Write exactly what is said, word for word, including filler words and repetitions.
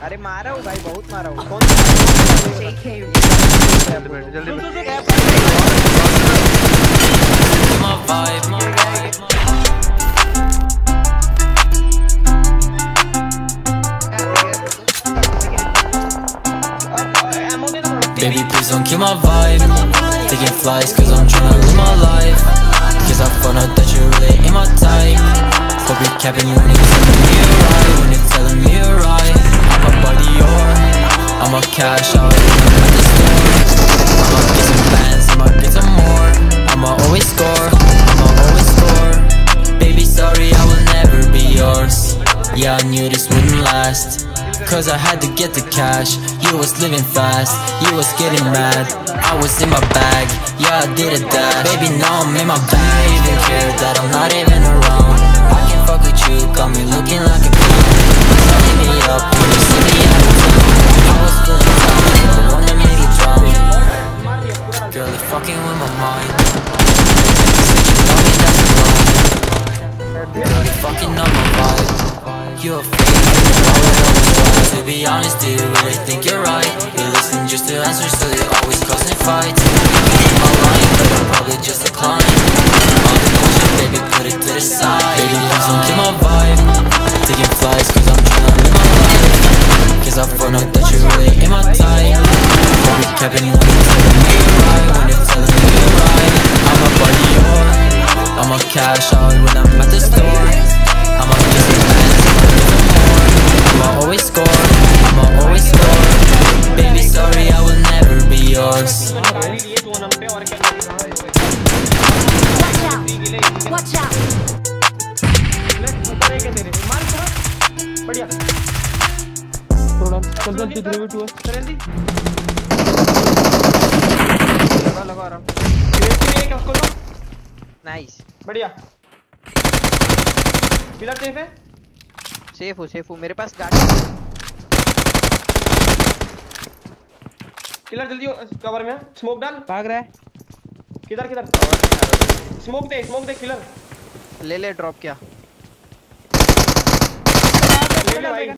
अरे मारा हूँ भाई, बहुत मारा हूँ। कौन जल्दी Baby, please don't kill my vibe. Taking flights cause I'm tryna live my life. Cause I found out that you're really in my type. Hope you're capping you when you're telling me you're right. When you're telling me you're right. I'm a buddy or I'ma cash out when I'm at the store. I'ma get some bands, I'ma get some more. I'ma always score, I'ma always score. Baby, sorry, I will never be yours. Yeah, I knew this wouldn't last. Cause I had to get the cash. You was living fast, you was getting mad. I was in my bag, yeah I did a dash. Baby now I'm in my bag, I even care that I'm not even around. I can fuck with you, got me looking like a clown. Turning me up when you see me out of town. I was feeling down, the one that made you drown. Girl, you're fucking with my mind. Said you love me, that's wrong. Girl, you're fucking up my vibe. You're a freak, to be honest, do you really think you're right? You listen just to answers, so you're always causing fights. I'm lying, but I'll probably just decline. All the bullshit, baby, put it to the side. Baby, please don't kill my vibe. Taking flights, cause I'm tryna live my life. Cause I found out that you're really in my type. Hope you're capping when you're telling me you're right. When you're telling me you're right. I'm a party or I'ma cash out when I'm at the store. I'ma get some bands, I'ma always score, I'ma always score. Baby, sorry, I will never be yours. Watch out! बढ़िया थोड़ा चल चल तू three to चल लगा लगा आराम ये क्या उसको लो नाइस बढ़िया पिलर सेफ है सेफ हो सेफ हो मेरे पास गाड़ी किलर जल्दी कवर में स्मोक डाल भाग रहा है किधर किधर स्मोक दे स्मोक दे किलर ले ले ड्रॉप क्या ले ले भाई